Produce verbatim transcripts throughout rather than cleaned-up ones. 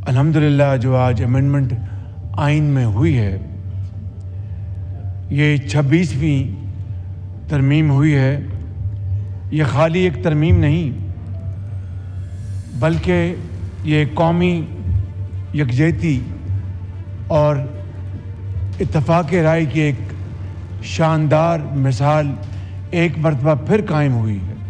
الحمدللہ جو آج امینڈمنٹ آئین میں ہوئی ہے، یہ چھبیسویں ترمیم ہوئی ہے. یہ خالی ایک ترمیم نہیں بلکہ یہ قومی یکجہتی اور اتفاق رائے کی ایک شاندار مثال ایک مرتبہ پھر قائم ہوئی ہے.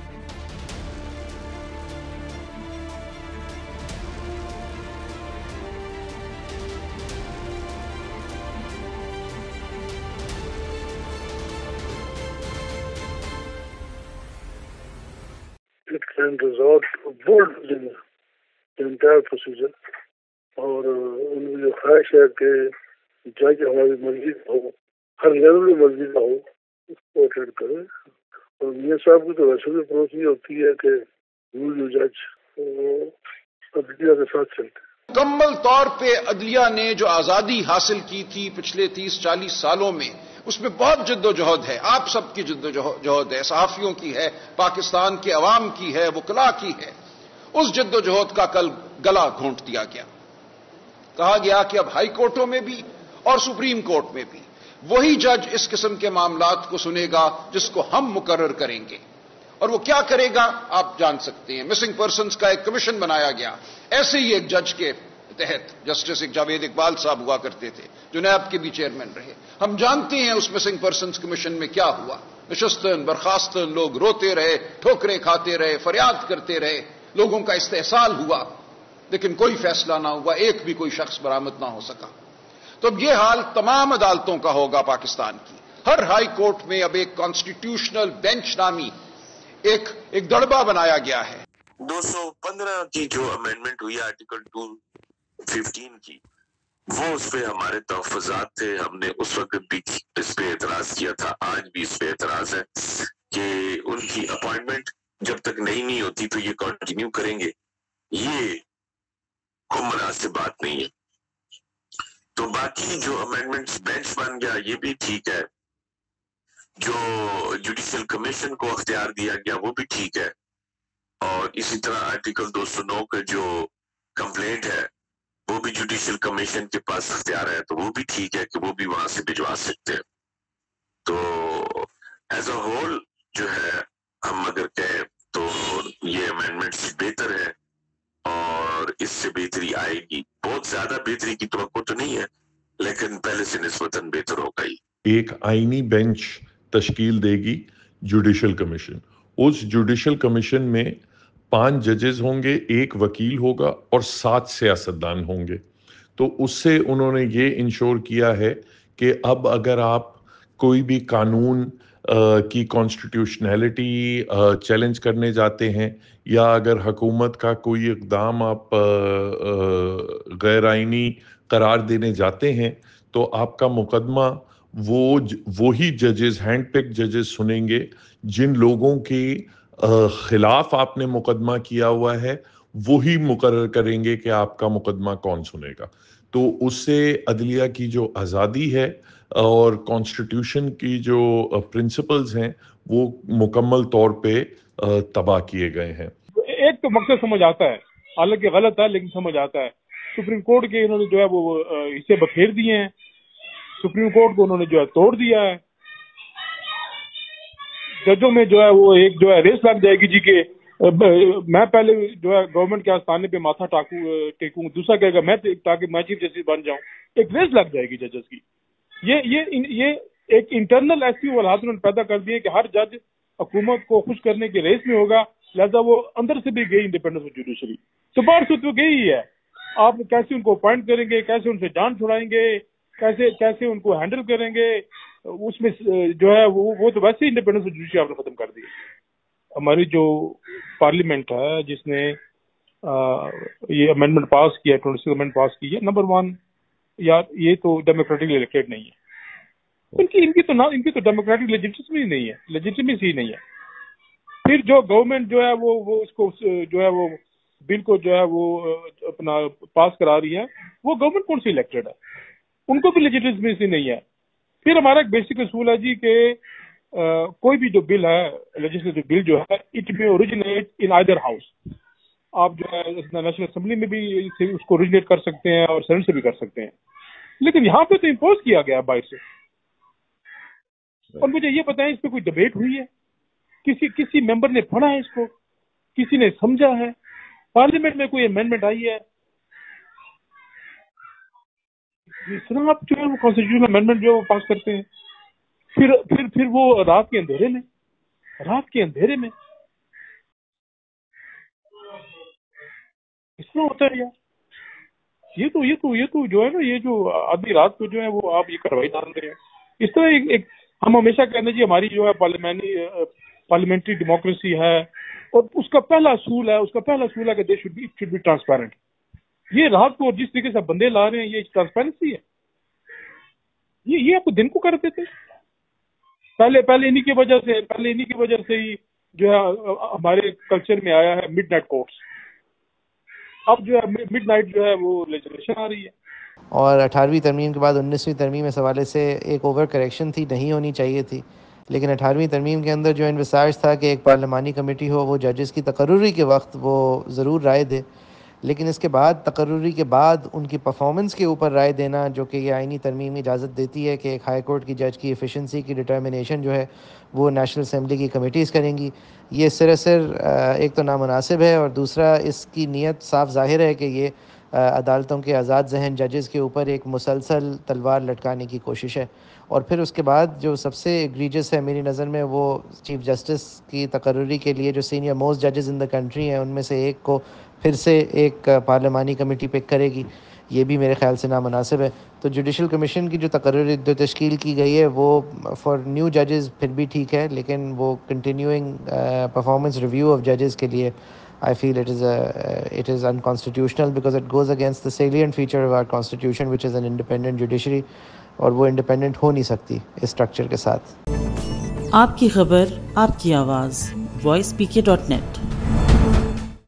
It can result boldly the entire procedure. اور ان کی جو خواہش ہے کہ جج ہماری مرضی کا ہو، ہر لیول میں مرضی کا ہو، اس کو اٹینڈ کرے. اور میاں صاحب کی تو ویسے بھی اپروچ یہ ہوتی ہے کہ وہ جو جج عدلیہ کے ساتھ چلتے ہیں. مکمل طور پہ عدلیہ نے جو آزادی حاصل کی تھی پچھلے تیس چالیس سالوں میں، اس میں بہت جد و جہد ہے. آپ سب کی جد و جہد ہے، صحافیوں کی ہے، پاکستان کے عوام کی ہے، وکلاء کی ہے. اس جد و جہد کا کل گلا گھونٹ دیا گیا. کہا گیا کہ اب ہائی کورٹوں میں بھی اور سپریم کورٹ میں بھی وہی جج اس قسم کے معاملات کو سنے گا جس کو ہم مقرر کریں گے. اور وہ کیا کرے گا آپ جان سکتے ہیں. مسنگ پرسنز کا ایک کمیشن بنایا گیا. ایسے ہی ایک جج کے تحت جسٹس جاوید اقبال صاحب ہوا کرتے تھے جو نیب کے بھی چیئرمین رہے. ہم جانتے ہیں اس مسنگ پرسنز کمیشن میں کیا ہوا. نشستن برخاستن لوگ روتے رہے، ٹھوکریں کھاتے رہے، فریاد کرتے رہے، لوگوں کا استحصال ہوا، لیکن کوئی فیصلہ نہ ہوا، ایک بھی کوئی شخص برآمد نہ ہو سکا. تو اب یہ حال تمام عدالتوں کا ہوگا پاکستان کی. ہر ہائی کورٹ میں اب ایک کانسٹیٹیوشنل بینچ نامی ایک ایک دڑبہ بنایا گیا ہے. دو سو پندرہ کی جو امینڈمنٹ ہوئی آرٹیکل ٹو ففٹین کی، وہ اس پہ ہمارے تحفظات تھے. ہم نے اس وقت بھی اس پہ اعتراض کیا تھا، آج بھی اس پہ اعتراض ہے کہ ان کی اپوائنٹمنٹ جب تک نئی نہیں ہوتی تو یہ کنٹینیو کریں گے. یہ کوئی مناسب بات نہیں ہے. تو باقی جو امینڈمنٹس بینچ بن گیا یہ بھی ٹھیک ہے. جو جوڈیشل کمیشن کو اختیار دیا گیا وہ بھی ٹھیک ہے. اور اسی طرح آرٹیکل دو سو نو کا جو کمپلینٹ ہے وہ بھی جوڈیشل کمیشن کے پاس اختیار ہے، تو وہ بھی ٹھیک ہے کہ وہ بھی وہاں سے بھجوا سکتے ہیں. تو ایز اے ہول جو ہے ہم اگر کہیں تو یہ امینڈمنٹس بہتر ہے اور اس سے بہتری آئے گی. بہت زیادہ بہتری کی توقع تو نہیں ہے لیکن پہلے سے نسبتاً بہتر ہوگا ہی. ایک آئینی بینچ تشکیل دے گی جوڈیشل کمیشن. اس جوڈیشل کمیشن میں پانچ ججز ہوں گے، ایک وکیل ہوگا اور سات سیاستدان ہوں گے. تو اس سے انہوں نے یہ انشور کیا ہے کہ اب اگر آپ کوئی بھی قانون کی کانسٹیٹیوشنلٹی چیلنج کرنے جاتے ہیں یا اگر حکومت کا کوئی اقدام آپ غیر آئینی قرار دینے جاتے ہیں تو آپ کا مقدمہ وہ وہی ججز ہینڈ پک ججز سنیں گے جن لوگوں کے خلاف آپ نے مقدمہ کیا ہوا ہے، وہی مقرر کریں گے کہ آپ کا مقدمہ کون سنے گا. تو اس سے عدلیہ کی جو آزادی ہے اور کانسٹیٹیوشن کی جو پرنسپلز ہیں وہ مکمل طور پہ تباہ کیے گئے ہیں. ایک تو مقصد سمجھ آتا ہے، حالانکہ غلط ہے لیکن سمجھ آتا ہے. سپریم کورٹ کے انہوں نے جو ہے وہ حصے بکھیر دیے ہیں، سپریم کورٹ کو انہوں نے جو ہے توڑ دیا ہے. ججوں میں جو ہے وہ ایک جو ہے ریس لگ جائے گی جی کہ میں پہلے جو ہے گورنمنٹ کے آستانے پہ ماتھا ٹیکوں، دوسرا کہے گا میں تاکہ میں چیف جسٹس بن جاؤں. ایک ریس لگ جائے گی ججز کی. یہ یہ یہ ایک انٹرنل ایسی حالات انہوں نے پیدا کر دی ہے کہ ہر جج حکومت کو خوش کرنے کے ریس میں ہوگا، لہذا وہ اندر سے بھی گئی انڈیپینڈنس آف جوڈیشری. تو باہر سے تو گئی ہی ہے. آپ کیسے ان کو اپوائنٹ کریں گے، کیسے ان سے جان چھڑائیں گے، کیسے کیسے ان کو ہینڈل کریں گے، اس میں جو ہے وہ تو ویسے ہی انڈیپینڈنس آف جوڈیشری آپ نے ختم کر دی. ہماری جو پارلیمنٹ ہے جس نے یہ امینڈمنٹ پاس کیا، ٹوئنٹی سکس امینڈمنٹ پاس کی ہے، نمبر ون یار یہ تو ڈیموکریٹکلی الیکٹڈ نہیں ہے. ان کی ان کی تو ان کی تو ڈیموکریٹک لیجٹمیسی نہیں ہے لیجٹمیسی نہیں ہے. پھر جو گورنمنٹ جو ہے وہ وہ اس کو جو ہے وہ بل کو جو ہے وہ اپنا پاس کرا رہی ہے، وہ گورنمنٹ کون سی الیکٹڈ ہے، ان کو بھی لیجٹمیسی نہیں ہے. پھر ہمارا ایک بیسک اصول ہے جی کہ کوئی بھی جو بل ہے لیجسلیٹو بل جو ہے اٹ میں اوریجنیٹ ان آئدر ہاؤس. آپ جو ہے نیشنل اسمبلی میں بھی اس کو اوریجنیٹ کر سکتے ہیں اور سینٹ سے بھی کر سکتے ہیں، لیکن یہاں پہ تو امپوز کیا گیا باہر سے. اور مجھے یہ بتائیں اس پہ کوئی ڈبیٹ ہوئی ہے؟ کسی کسی ممبر نے پڑھا ہے اس کو؟ کسی نے سمجھا ہے؟ پارلیمنٹ میں کوئی امینڈمنٹ آئی ہے؟ اس طرح آپ جو ہے وہ کانسٹیٹیوشنل امینڈمنٹ جو ہے وہ پاس کرتے ہیں، پھر پھر پھر وہ رات کے اندھیرے میں رات کے اندھیرے میں اس طرح ہوتا ہے یار. یہ تو یہ تو یہ تو جو ہے نا، یہ جو آدھی رات کو جو ہے وہ آپ یہ کاروائی ڈال رہے ہیں. اس طرح ایک, ایک ہم ہمیشہ کہتے ہیں جی ہماری جو ہے پارلیمنٹری پارلیمنٹری ڈیموکریسی ہے، اور اس کا پہلا اصول ہے اس کا پہلا اصول ہے کہ they should be it should be transparent. یہ رات کو جس طریقے سے بندے لا رہے ہیں یہ ٹرانسپیرنسی ہے؟ یہ یہ آپ کو دن کو کر دیتے پہلے پہلے انہی کی وجہ سے پہلے انہی کی وجہ سے ہی جو ہے ہمارے کلچر میں آیا ہے مڈ نائٹ کورٹس. اب جو ہے مڈ نائٹ جو ہے وہ لیجسلیشن آ رہی ہے. اور اٹھارہویں ترمیم کے بعد انیسویں ترمیم اس حوالے سے ایک اوور کریکشن تھی، نہیں ہونی چاہیے تھی، لیکن اٹھارہویں ترمیم کے اندر جو انوساج تھا کہ ایک پارلیمانی کمیٹی ہو، وہ ججز کی تقرری کے وقت وہ ضرور رائے دے، لیکن اس کے بعد تقرری کے بعد ان کی پرفارمنس کے اوپر رائے دینا، جو کہ یہ آئینی ترمیم اجازت دیتی ہے کہ ایک ہائی کورٹ کی جج کی ایفیشنسی کی ڈٹرمنیشن جو ہے وہ نیشنل اسمبلی کی کمیٹیز کریں گی، یہ سراسر ایک تو نامناسب ہے، اور دوسرا اس کی نیت صاف ظاہر ہے کہ یہ عدالتوں کے آزاد ذہن ججز کے اوپر ایک مسلسل تلوار لٹکانے کی کوشش ہے. اور پھر اس کے بعد جو سب سے ایگریجس ہے میری نظر میں، وہ چیف جسٹس کی تقرری کے لیے جو سینئر موسٹ ججز ان دا کنٹری ہیں ان میں سے ایک کو پھر سے ایک پارلیمانی کمیٹی پک کرے گی. یہ بھی میرے خیال سے نامناسب ہے. تو جوڈیشل کمیشن کی جو تقرری جو تشکیل کی گئی ہے وہ فار نیو ججز پھر بھی ٹھیک ہے، لیکن وہ کنٹینیوئنگ پرفارمنس ریویو آف ججز کے لیے I feel it is a, uh, it is unconstitutional because it goes against the salient feature of our constitution, which is an independent judiciary, اور وہ independent ہو نہیں سکتی اس structure کے ساتھ. آپ کی خبر، آپ کی آواز، وائس پی کے ڈاٹ نیٹ.